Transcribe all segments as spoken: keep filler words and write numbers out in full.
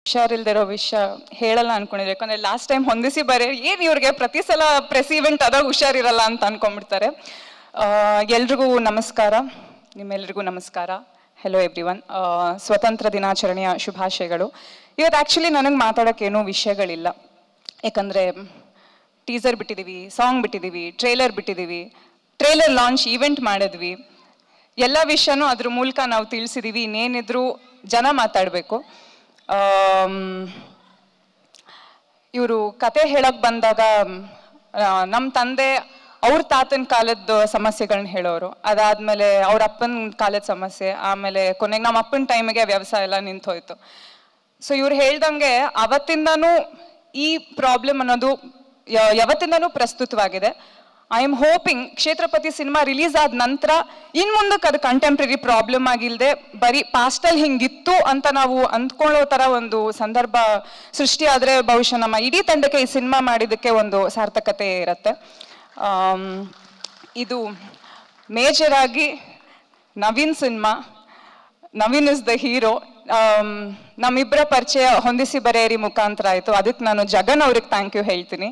ಹುಷಾರಿಲ್ದಿರೋ ವಿಷಯ ಹೇಳಲ್ಲ ಅನ್ಕೊಂಡಿದ್ರೆ, ಯಾಕಂದ್ರೆ ಲಾಸ್ಟ್ ಟೈಮ್ ಹೊಂದಿಸಿ ಬರೀ ಏನು ಇವ್ರಿಗೆ ಪ್ರತಿ ಸಲ ಪ್ರೆಸ್ ಇವೆಂಟ್ ಆದಾಗ ಹುಷಾರಿರಲ್ಲ ಅಂತ ಅನ್ಕೊಂಡ್ಬಿಡ್ತಾರೆ. ಎಲ್ರಿಗೂ ನಮಸ್ಕಾರ, ನಿಮ್ಮೆಲ್ರಿಗೂ ನಮಸ್ಕಾರ. Hello everyone. ಸ್ವತಂತ್ರ ದಿನಾಚರಣೆಯ ಶುಭಾಶಯಗಳು. ಇವತ್ತು ಆ್ಯಕ್ಚುಲಿ ನನಗೆ ಮಾತಾಡೋಕ್ಕೇನೂ ವಿಷಯಗಳಿಲ್ಲ, ಯಾಕಂದರೆ ಟೀಸರ್ ಬಿಟ್ಟಿದ್ದೀವಿ, ಸಾಂಗ್ ಬಿಟ್ಟಿದ್ದೀವಿ, ಟ್ರೇಲರ್ ಬಿಟ್ಟಿದ್ದೀವಿ, ಟ್ರೇಲರ್ ಲಾಂಚ್ ಈವೆಂಟ್ ಮಾಡಿದ್ವಿ, ಎಲ್ಲ ವಿಷಯನೂ ಅದ್ರ ಮೂಲಕ ನಾವು ತಿಳಿಸಿದ್ದೀವಿ. ಇನ್ನೇನಿದ್ರು ಜನ ಮಾತಾಡಬೇಕು. ಇವರು ಕತೆ ಹೇಳಕ್ಕೆ ಬಂದಾಗ ನಮ್ಮ ತಂದೆ ಅವ್ರ ತಾತನ ಕಾಲದ ಸಮಸ್ಯೆಗಳನ್ನ ಹೇಳೋರು, ಅದಾದಮೇಲೆ ಅವ್ರ ಅಪ್ಪನ ಕಾಲದ ಸಮಸ್ಯೆ, ಆಮೇಲೆ ಕೊನೆಗೆ ನಮ್ಮ ಅಪ್ಪನ ಟೈಮಿಗೆ ವ್ಯವಸಾಯ ಎಲ್ಲ ನಿಂತು ಹೋಯ್ತು. ಸೊ ಇವ್ರು ಹೇಳ್ದಂಗೆ ಅವತ್ತಿಂದನೂ ಈ ಪ್ರಾಬ್ಲಮ್ ಅನ್ನೋದು ಯಾವತ್ತಿಂದನೂ ಪ್ರಸ್ತುತವಾಗಿದೆ. I am hoping Kshetrapati cinema release ಆದ ನಂತರ ಇನ್ನು ಮುಂದಕ್ಕೆ ಅದು ಕಂಟೆಂಪ್ರರಿ ಪ್ರಾಬ್ಲಮ್ ಆಗಿಲ್ಲದೆ ಬರೀ ಪಾಸ್ಟಲ್ಲಿ ಹಿಂಗಿತ್ತು ಅಂತ ನಾವು ಅಂದ್ಕೊಳ್ಳೋ ಥರ ಒಂದು ಸಂದರ್ಭ ಸೃಷ್ಟಿ ಆದರೆ ಬಹುಶಃ ನಮ್ಮ ಇಡೀ ತಂಡಕ್ಕೆ ಈ ಸಿನಿಮಾ ಮಾಡಿದ್ದಕ್ಕೆ ಒಂದು ಸಾರ್ಥಕತೆ ಇರುತ್ತೆ. ಇದು ಮೇಜರ್ ಆಗಿ Naveen cinema. Naveen is the hero. ನಮ್ಮಿಬ್ಬರ ಪರಿಚಯ ಹೊಂದಿಸಿ ಬರೆಯರಿ ಮುಖಾಂತರ ಆಯಿತು. ಅದಕ್ಕೆ ನಾನು ಜಗನ್ ಅವ್ರಿಗೆ ಥ್ಯಾಂಕ್ ಯು ಹೇಳ್ತೀನಿ.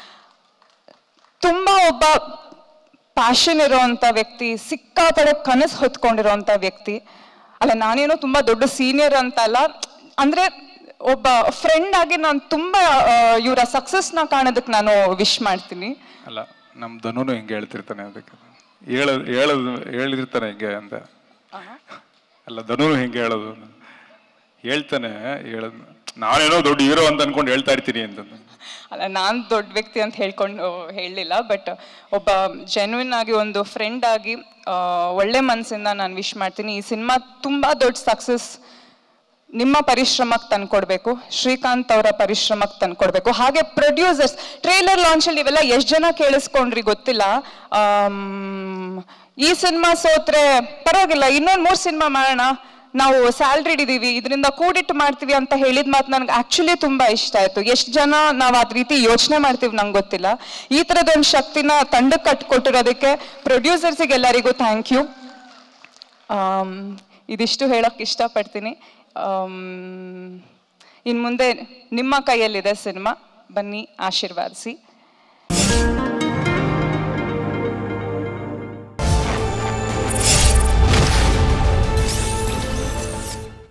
ತುಂಬ ಒಬ್ಬ ಪ್ಯಾಷನ್ ಇರೋವಂಥ ವ್ಯಕ್ತಿ, ಸಿಕ್ಕಾಪಡೆ ಕನಸು ಹೊತ್ಕೊಂಡಿರೋವಂಥ ವ್ಯಕ್ತಿ. ಅಲ್ಲ, ನಾನೇನೋ ತುಂಬ ದೊಡ್ಡ ಸೀನಿಯರ್ ಅಂತ ಅಲ್ಲ, ಅಂದರೆ ಒಬ್ಬ ಫ್ರೆಂಡ್ ಆಗಿ ನಾನು ತುಂಬ ಇವರ ಸಕ್ಸಸ್ನ ಕಾಣೋದಕ್ಕೆ ನಾನು ವಿಶ್ ಮಾಡ್ತೀನಿ. ಅಲ್ಲ, ನಮ್ಮ ಧನುನು ಹಿಂಗೆ ಹೇಳ್ತಿರ್ತಾನೆ, ಅದಕ್ಕೆ ಹೇಳೋದು ಹೇಳೋದು ಹೇಳಿರ್ತಾನೆ ಹಿಂಗೆ ಅಂತ. ಅಲ್ಲ, ಧನುನು ಹಿಂಗೆ ಹೇಳೋದು ಹೇಳ್ತಾನೆ, ಹೇಳೋದು ನಾನೇನೋ ದೊಡ್ಡ ಹೀರೋ ಅಂತ ಅನ್ಕೊಂಡು ಹೇಳ್ತಾ ಇರ್ತೀನಿ ಅಂತ. ಅಲ್ಲ, ನಾನು ದೊಡ್ಡ ವ್ಯಕ್ತಿ ಅಂತ ಹೇಳ್ಕೊಂಡು ಹೇಳಲಿಲ್ಲ, ಬಟ್ ಒಬ್ಬ ಜೆನ್ವಿನ್ ಆಗಿ ಒಂದು ಫ್ರೆಂಡ್ ಆಗಿ ಒಳ್ಳೆ ಮನಸ್ಸಿಂದ ನಾನು ವಿಶ್ ಮಾಡ್ತೀನಿ. ಈ ಸಿನಿಮಾ ತುಂಬ ದೊಡ್ಡ ಸಕ್ಸಸ್ ನಿಮ್ಮ ಪರಿಶ್ರಮಕ್ಕೆ ತಂದ್ಕೊಡ್ಬೇಕು, ಶ್ರೀಕಾಂತ್ ಅವರ ಪರಿಶ್ರಮಕ್ಕೆ ತಂದ್ಕೊಡ್ಬೇಕು. ಹಾಗೆ ಪ್ರೊಡ್ಯೂಸರ್ಸ್ ಟ್ರೇಲರ್ ಲಾಂಚಲ್ಲಿ ಇವೆಲ್ಲ ಎಷ್ಟು ಜನ ಕೇಳಿಸ್ಕೊಂಡ್ರಿ ಗೊತ್ತಿಲ್ಲ. ಈ ಸಿನಿಮಾ ಸೋತ್ರೆ ಪರವಾಗಿಲ್ಲ, ಇನ್ನೊಂದು ಮೂರು ಸಿನಿಮಾ ಮಾಡೋಣ, ನಾವು ಸ್ಯಾಲ್ರಿ ಇದ್ದೀವಿ, ಇದರಿಂದ ಕೂಡಿಟ್ಟು ಮಾಡ್ತೀವಿ ಅಂತ ಹೇಳಿದ ಮಾತು ನನಗೆ ಆ್ಯಕ್ಚುಲಿ ತುಂಬ ಇಷ್ಟ ಆಯಿತು. ಎಷ್ಟು ಜನ ನಾವು ಅದ ರೀತಿ ಯೋಚನೆ ಮಾಡ್ತೀವಿ ನಂಗೆ ಗೊತ್ತಿಲ್ಲ. ಈ ಥರದೊಂದು ಶಕ್ತಿನ ತಂಡಕ್ಕೆ ಕಟ್ಕೊಟ್ಟಿರೋದಕ್ಕೆ ಪ್ರೊಡ್ಯೂಸರ್ಸಿಗೆ ಎಲ್ಲರಿಗೂ ಥ್ಯಾಂಕ್ ಯು. ಇದಿಷ್ಟು ಹೇಳೋಕ್ಕೆ ಇಷ್ಟಪಡ್ತೀನಿ. ಇನ್ನು ಮುಂದೆ ನಿಮ್ಮ ಕೈಯಲ್ಲಿದೆ ಸಿನಿಮಾ, ಬನ್ನಿ ಆಶೀರ್ವಾದಿಸಿ.